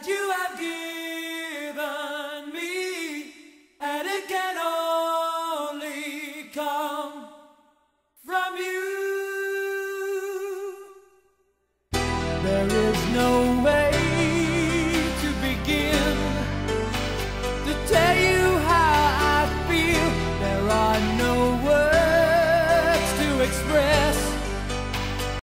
that you have given me, and it can only come from you. There is no